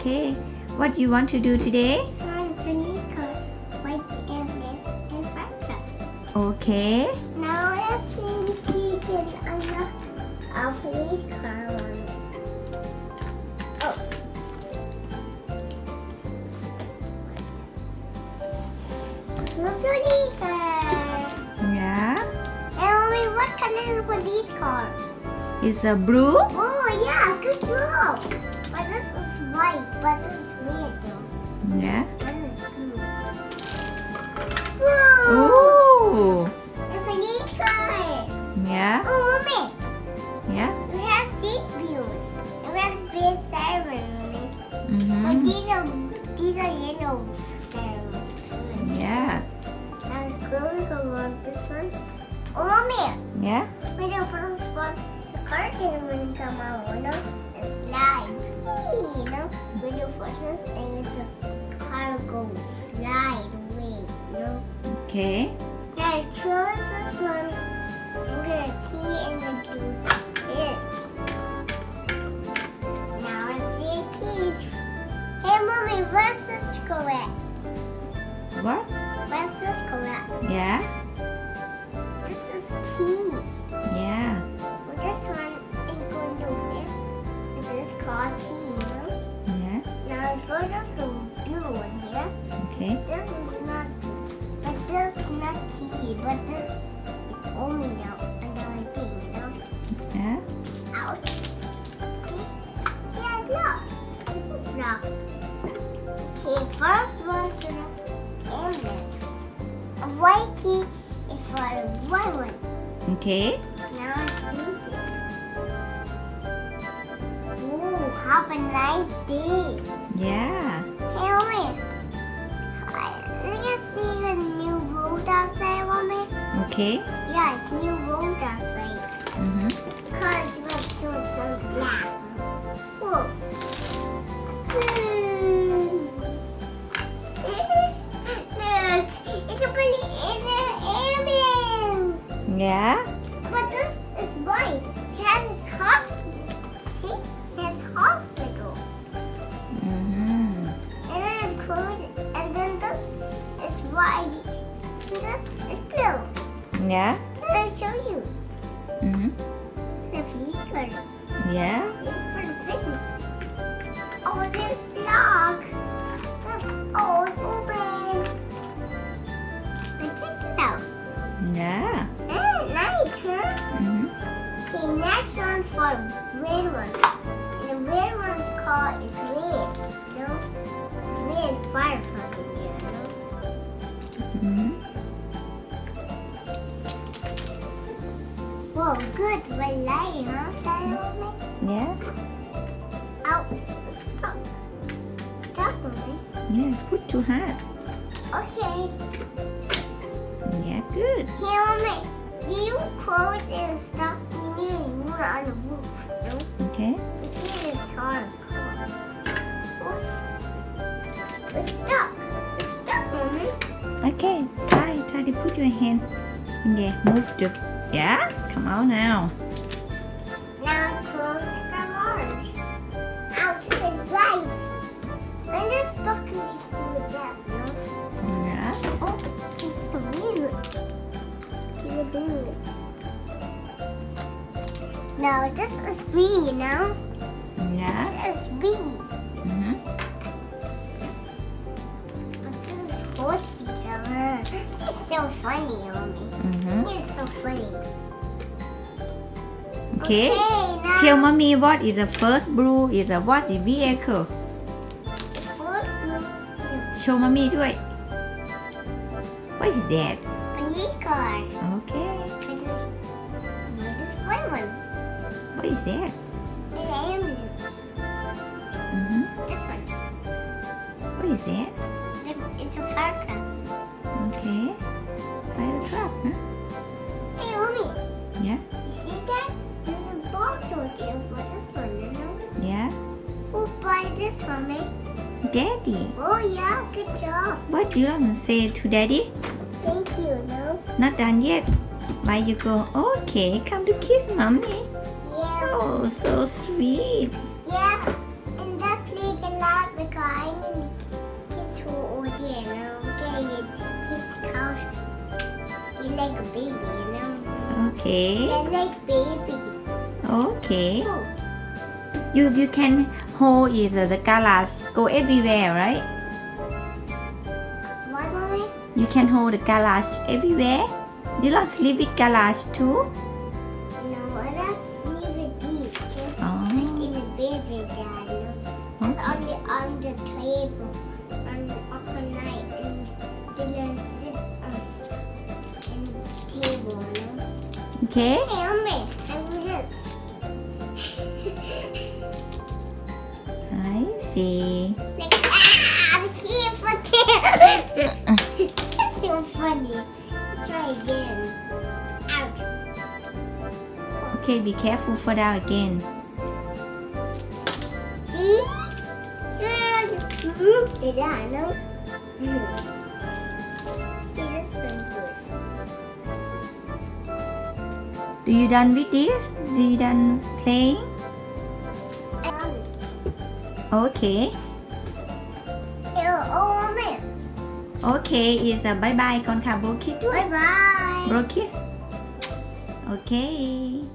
Okay. What do you want to do today? Police car, white ambulance, and fire truck. Okay. Now let's see if he can unlock our police car one. Oh. The police car. Yeah. Mommy, what color is police car? It's a blue. Oh yeah, good job. But this is white, but this is red though. Yeah. This is blue. Whoa! Oh. The police car. Yeah. Oh, mommy. Yeah. We have seat views. And we have big siren, mommy. But Mm-hmm. these are yellow sirens. Yeah. Now let's go around this one. Oh, mommy. Yeah. When the first one, the car can come out, you know, and slide. You know, when you push this and the car goes slide away, you know. Okay. Now close this one. I'm gonna key in the do it. Now I see keys. Hey, mommy, where's this correct? What? Where's this correct? Yeah. This is key. Yeah. Well, this one ain't going to fit. This is called key, you know? Yeah. Now let's go to the blue one here. Okay. This is not, but this is not key, but this is only now another thing, you know? Yeah. Ouch. See? Yeah, it's locked. This is locked. Okay, first one to the ambulance. A white key is for the white one. Okay. Now I see. Ooh, have a nice day. Yeah. Hey, mommy. Let me see the new road outside, mommy. Okay. Yeah, it's new road outside. Mm-hmm. Cars were so black. Whoa. Look, it's a ambulance. Yeah. But this is white. It has its hospital. See? It has hospital. Mm-hmm. And then it's closed. And then this is white. And this is blue. Yeah. Can I show you? Mm-hmm. The flicker. Yeah. It's for the signal. Oh, this lock. Oh, it's open. Now check it out. Yeah. Nice, huh? Mm-hmm. Okay, next one for red one. And the red one's called is red. You know? It's red fire truck in here, you know? Mm-hmm. Whoa, good red light, huh? That me? Yeah. Ow, stop. Stop me. Yeah. Put too hard. Okay. Yeah. Good. Here, mommy. You close and stop. You need to move on the roof, you know? Okay. You see this car. It's stuck. It's stuck, mommy. Okay. Try to put your hand in there. Move the. Yeah. Come out now. Now close the garage. Out to the guys. When they're stuck, you just do it that, you know? Yeah. Oh, it's so weird. You're doing it. Now this is B, you know? Yeah. This is B. Mm-hmm. But this is horsey, huh? It's so funny, mommy. Mm-hmm. It's so funny. Okay. now Tell mommy what is the first blue is a what is vehicle. first blue Show mommy ด้วย What is that? police car. Okay. This white one. What is that? An ambulance. Mm-hmm. This one. What is that? It's a fire car. Okay. Fire truck, huh? Hey, mommy. Yeah. You see that? There's a box over there for this one, you know? Yeah. Who buy this one, me? Daddy. Oh, yeah. Good job. What do you want to say to daddy? Thank you, no? Not done yet. Why you go? Okay, come to kiss mommy. Yeah. Oh, so sweet. Yeah. And that playground laugh because I need kiss who over there, you know. Okay, kiss couch. You like a baby, you know. Okay. You like baby. Okay. Oh. You can hold is the garage go everywhere, right? What, mommy? You can hold the garage everywhere. You not sleep with garage too? No, I don't leave it deep. Just Oh. in the baby, Dad. No? It's only on the table, on the night, and didn't sit on the table, no? Okay. Hey, mommy, I will help. I see. Like, I'm here for this. That's so funny. Let's try again. Ouch. Okay, be careful for that again. See? Did I know? See this one first. Do you done with this? Do you done playing? Okay. Oh, mommy. Okay, is a bye bye ก่อนค่ะ Bro Kiss ด้วย Bye bye. Bro Kiss Okay